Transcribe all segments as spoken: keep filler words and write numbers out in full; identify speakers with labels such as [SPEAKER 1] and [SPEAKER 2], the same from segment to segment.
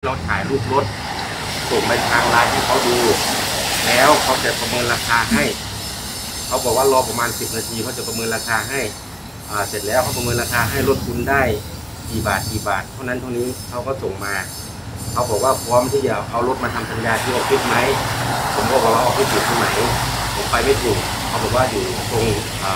[SPEAKER 1] เราถ่ายรูปรถส่งไปทางไลน์ให้เขาดูแล้วเขาจะประเมินราคาให้เขาบอกว่ารอประมาณสิบนาทีเขาจะประเมินราคาให้อ่าเสร็จแล้วเขาประเมินราคาให้รถคุณได้กี่บาทกี่บาทเท่านั้นเท่านี้เขาก็ส่งมาเขาบอกว่าพร้อมที่จะเอารถมาทำสัญญาที่ออฟฟิศไหมผมก็บอกว่าออฟฟิศอยู่ที่ไหนผมไปไม่ถูกเขาบอกว่าอยู่ตรง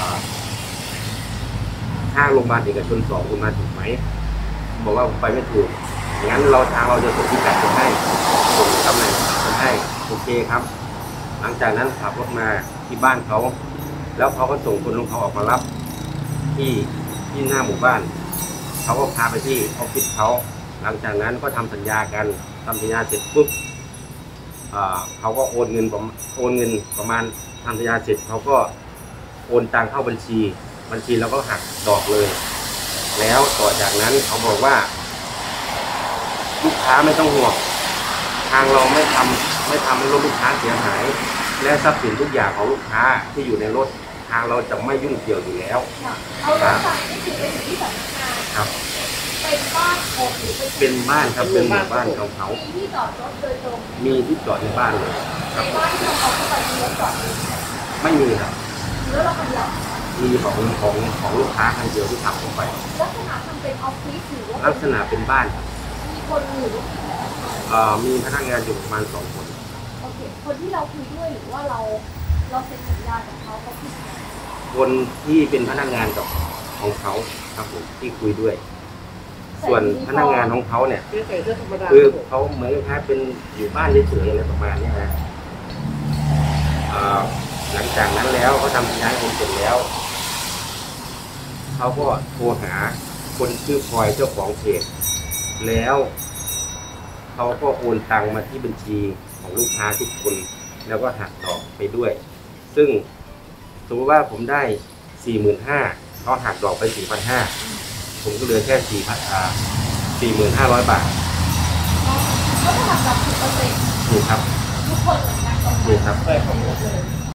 [SPEAKER 1] ห้างโรงพยาบาลเอกชนสองคุณมาถูกไหมบอกว่าผมไปไม่ถูกงั้นเราทางเราจะส่งที่แปดคนให้ส่งตำแหน่งคนให้โอเคครับหลังจากนั้นขับรถมาที่บ้านเขาแล้วเขาก็ส่งคนของเขาออกมารับที่ที่หน้าหมู่บ้านเขาก็พาไปที่ออฟฟิศเขาหลังจากนั้นก็ทำสัญญากันทำสัญญาเสร็จปุ๊บเขาก็โอนเงินโอนเงินประมาณทำสัญญาเสร็จเขาก็โอนตังเข้าบัญชีบัญชีแล้วก็หักดอกเลยแล้วต่อจากนั้นเขาบอกว่าลูกค้าไม่ต้องห่วงทางเราไม่ทำไม่ทำให้รถลูกค้าเสียหายและทรัพย์สินทุกอย่างของลูกค้าที่อยู่ในรถทางเราจะไม่ยุ่งเกี่ยวอยู่แล้ว
[SPEAKER 2] เอารถไปนี่คือไปถึงที่สำนักงาน
[SPEAKER 1] ครับ
[SPEAKER 2] เป็นบ้านของหรือ
[SPEAKER 1] เป็นบ้านครับเป็นหมู่บ้านของเขา
[SPEAKER 2] มีที่จอดรถโดยตรง
[SPEAKER 1] มีที่จอดในบ้านเลย
[SPEAKER 2] ในบ้านที่เขาเข้าไปมีรถจอด
[SPEAKER 1] ไม่มีครับ
[SPEAKER 2] แล้วเราคนเดียว
[SPEAKER 1] มีของของของลูกค้าคันเดียวที่ขับเข้าไป
[SPEAKER 2] ลักษณะทำเป็นออฟฟิศหรือว่า
[SPEAKER 1] ลักษณะเป็นบ้าน
[SPEAKER 2] มีคนอยู่
[SPEAKER 1] เอ่อมีพนักงานอยู่ประมาณสองคน
[SPEAKER 2] โอเคคนที่เราคุยด้วยหรือว่าเราเราเซ็นสัญญากับเขาเขาคือ
[SPEAKER 1] คนที่เป็นพนักงานกับของเขาครับผมที่คุยด้วยส่วนพนักงานของเขาเนี่ยคือเขาเหมือนกับเป็นอยู่บ้านเฉยๆอะไรประมาณนี้นะหลังจากนั้นแล้วเขาทำสัญญาผมเสร็จแล้วเขาก็โทรหาคนชื่อพลอยเจ้าของเพจแล้วเขาก็โอนตังมาที่บัญชีของลูกค้าทุกคนแล้วก็หักดอกไปด้วยซึ่งสมมติว่าผมได้สี่หมื่นห้าเขาหักดอกไปสี่พันห้าผมก็เหลือแค่สี่พันอ่าสี่หมื่นห้าร้อยบาท
[SPEAKER 2] เขาจะหักดอกสิบเปอร์เซ็นต์
[SPEAKER 1] ถูกครับ
[SPEAKER 2] ทุกคนเหมือนกัน
[SPEAKER 1] ถูกครับ
[SPEAKER 2] ได้